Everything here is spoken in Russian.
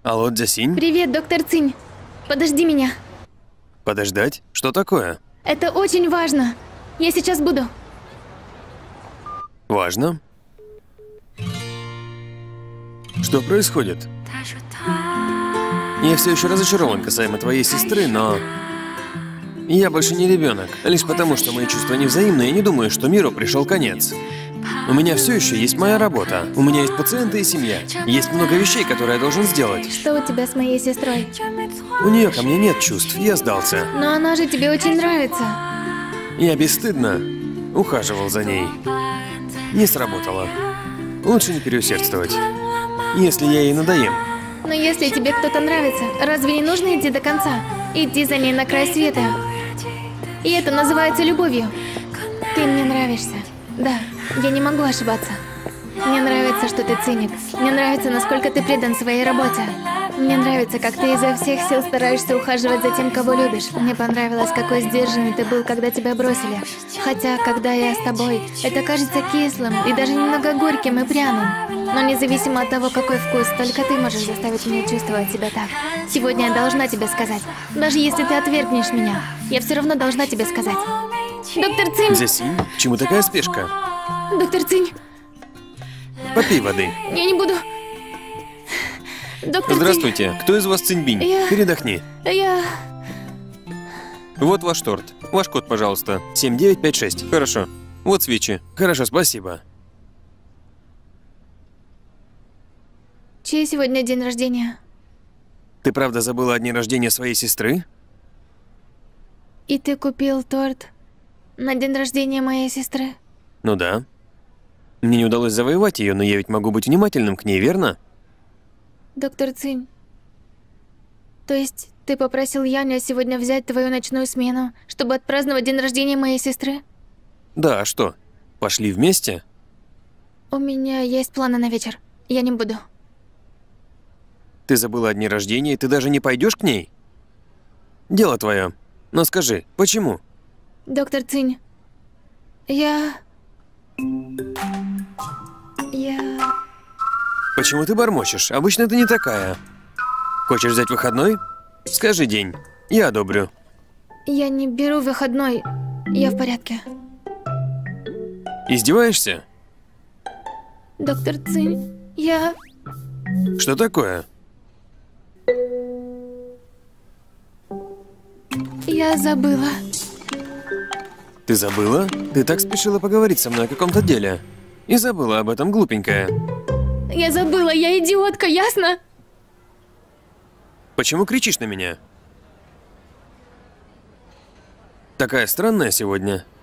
Алло, Дзясинь? Привет, доктор Цинь. Подожди меня. Подождать? Что такое? Это очень важно. Я сейчас буду. Важно? Что происходит? Я все еще разочарован касаемо твоей сестры, но... Я больше не ребенок. Лишь потому, что мои чувства невзаимны, я не думаю, что миру пришел конец. У меня все еще есть моя работа. У меня есть пациенты и семья. Есть много вещей, которые я должен сделать. Что у тебя с моей сестрой? У нее ко мне нет чувств, я сдался. Но она же тебе очень нравится. Я бесстыдно ухаживал за ней. Не сработало. Лучше не переусердствовать. Если я ей надоем. Но если тебе кто-то нравится, разве не нужно идти до конца? Идти за ней на край света. И это называется любовью. Ты мне нравишься. Да, я не могу ошибаться. Мне нравится, что ты циник. Мне нравится, насколько ты предан своей работе. Мне нравится, как ты изо всех сил стараешься ухаживать за тем, кого любишь. Мне понравилось, какой сдержанный ты был, когда тебя бросили. Хотя, когда я с тобой, это кажется кислым и даже немного горьким и пряным. Но независимо от того, какой вкус, только ты можешь заставить меня чувствовать себя так. Сегодня я должна тебе сказать. Даже если ты отвергнешь меня, я все равно должна тебе сказать. Доктор Цинь! Дзясинь, почему такая спешка? Доктор Цинь! Попей воды. Я не буду... Доктор Здравствуйте. Цинь. Кто из вас Циньбинь? Я- Передохни. Я... Вот ваш торт. Ваш код, пожалуйста. 7956. Хорошо. Вот свечи. Хорошо, спасибо. Чей сегодня день рождения? Ты правда забыла о дне рождения своей сестры? И ты купил торт на день рождения моей сестры? Ну да. Мне не удалось завоевать ее, но я ведь могу быть внимательным к ней, верно? Доктор Цинь, то есть ты попросил Яня сегодня взять твою ночную смену, чтобы отпраздновать день рождения моей сестры? Да, а что? Пошли вместе? У меня есть планы на вечер. Я не буду. Ты забыла о дне рождения, и ты даже не пойдешь к ней? Дело твое. Но скажи, почему? Доктор Цинь, я... Почему ты бормочешь? Обычно ты не такая. Хочешь взять выходной? Скажи день. Я одобрю. Я не беру выходной. Я в порядке. Издеваешься? Доктор Цинь, я... Что такое? Я забыла. Ты забыла? Ты так спешила поговорить со мной о каком-то деле. И забыла об этом, глупенькая. Я забыла, я идиотка, ясно? Почему кричишь на меня? Такая странная сегодня.